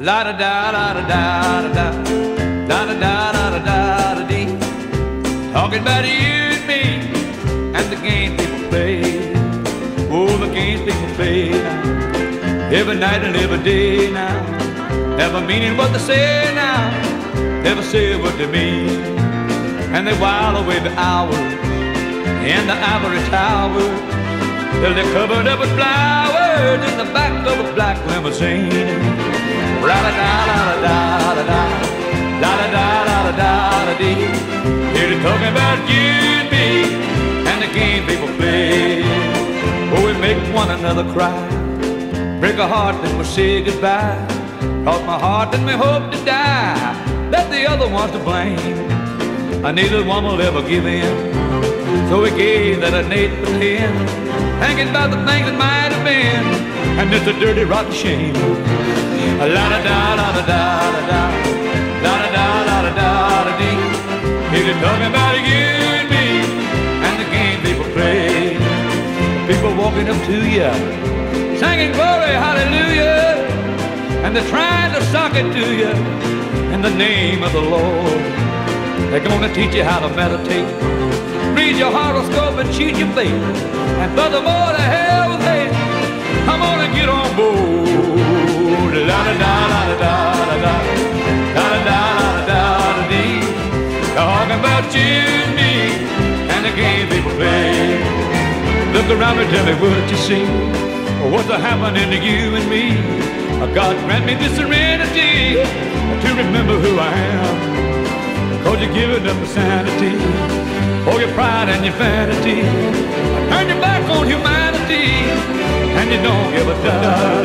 La da da da da da da da da da da da da dee. Talking about you and me and the games people play. Oh, the games people play now, every night and every day now. Never meaning what they say now, never say what they mean. And they while away the hours in the ivory tower till they're covered up with flowers in the back of a black limousine. La da da da da da da la da da da da da da dee. Here they're talking about you and me and the game people play. Oh, we make one another cry, break a heart, then we say goodbye. Cross my heart, then we hope to die. Let the other ones to blame. Neither one will ever give in, so we gave that innate pretend, thinking about the things that might have been, and it's a dirty, rotten shame. La da da da da da da da da da da da da da dee. He's talking about you and me and the game people play. People walking up to you, singing glory, hallelujah, and they're trying to suck it to you in the name of the Lord. They're gonna teach you how to meditate, read your horoscope and cheat your fate, and furthermore, the hell with hate. Come on and get on board. La da da da da da da da da da da da dee. Talking about you and me and the game people play. Look around and tell me what you see, or what's happening to you and me. God grant me the serenity to remember who I am, 'cause you're giving up the sanity for your pride and your vanity. Turn your back on humanity and you don't give a damn.